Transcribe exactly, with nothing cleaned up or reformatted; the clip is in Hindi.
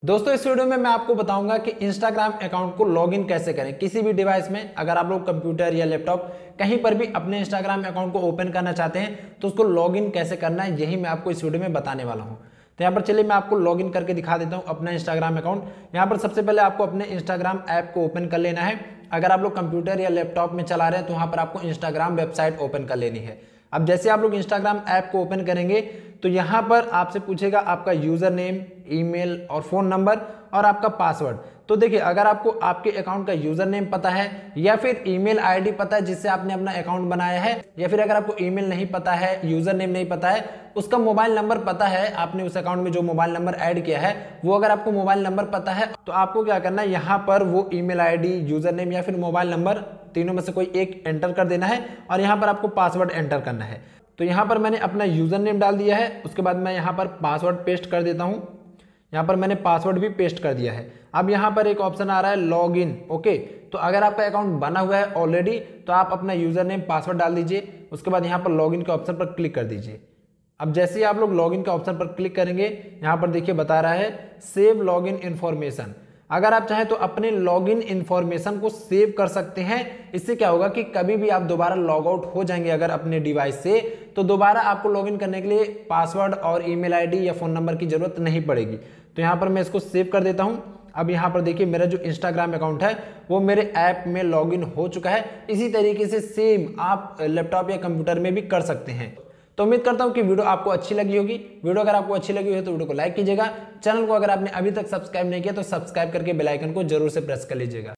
दोस्तों इस वीडियो में मैं आपको बताऊंगा कि इंस्टाग्राम अकाउंट को लॉगिन कैसे करें किसी भी डिवाइस में। अगर आप लोग कंप्यूटर या लैपटॉप कहीं पर भी अपने इंस्टाग्राम अकाउंट को ओपन करना चाहते हैं तो उसको लॉगिन कैसे करना है यही मैं आपको इस वीडियो में बताने वाला हूं। तो यहाँ पर चलिए मैं आपको लॉगिन करके दिखा देता हूँ अपना इंस्टाग्राम अकाउंट। यहाँ पर सबसे पहले आपको अपने इंस्टाग्राम ऐप को ओपन कर लेना है। अगर आप लोग कंप्यूटर या लैपटॉप में चला रहे हैं तो वहाँ पर आपको इंस्टाग्राम वेबसाइट ओपन कर लेनी है। अब जैसे आप लोग इंस्टाग्राम ऐप को ओपन करेंगे तो यहाँ पर आपसे पूछेगा आपका यूजर नेम, ईमेल और फोन नंबर और आपका पासवर्ड। तो देखिए अगर आपको आपके अकाउंट का यूजर नेम पता है या फिर ईमेल आईडी पता है जिससे आपने अपना अकाउंट बनाया है, या फिर अगर आपको ईमेल नहीं पता है, यूजर नेम नहीं पता है, उसका मोबाइल नंबर पता है, आपने उस अकाउंट में जो मोबाइल नंबर ऐड किया है वो अगर आपको मोबाइल नंबर पता है तो आपको क्या करना है, यहाँ पर वो ईमेल आईडी, यूजर नेम या फिर मोबाइल नंबर तीनों में से कोई एक एंटर कर देना है और यहाँ पर आपको पासवर्ड एंटर करना है। तो यहाँ पर मैंने अपना यूजर नेम डाल दिया है, उसके बाद मैं यहाँ पर पासवर्ड पेस्ट कर देता हूँ। यहाँ पर मैंने पासवर्ड भी पेस्ट कर दिया है। अब यहाँ पर एक ऑप्शन आ रहा है लॉग इन। ओके, तो अगर आपका अकाउंट बना हुआ है ऑलरेडी तो आप अपना यूजर नेम पासवर्ड डाल दीजिए, उसके बाद यहाँ पर लॉग इन के ऑप्शन पर क्लिक कर दीजिए। अब जैसे ही आप लोग लॉग इन के ऑप्शन पर क्लिक करेंगे यहाँ पर देखिए बता रहा है सेव लॉग इन इन्फॉर्मेशन। अगर आप चाहें तो अपने लॉगिन इन्फॉर्मेशन को सेव कर सकते हैं। इससे क्या होगा कि कभी भी आप दोबारा लॉग आउट हो जाएंगे अगर अपने डिवाइस से तो दोबारा आपको लॉगिन करने के लिए पासवर्ड और ईमेल आईडी या फोन नंबर की जरूरत नहीं पड़ेगी। तो यहाँ पर मैं इसको सेव कर देता हूँ। अब यहाँ पर देखिए मेरा जो इंस्टाग्राम अकाउंट है वो मेरे ऐप में लॉगिन हो चुका है। इसी तरीके से सेम आप लैपटॉप या कंप्यूटर में भी कर सकते हैं। तो उम्मीद करता हूं कि वीडियो आपको अच्छी लगी होगी। वीडियो अगर आपको अच्छी लगी हो तो वीडियो को लाइक कीजिएगा। चैनल को अगर आपने अभी तक सब्सक्राइब नहीं किया तो सब्सक्राइब करके बेल आइकन को जरूर से प्रेस कर लीजिएगा।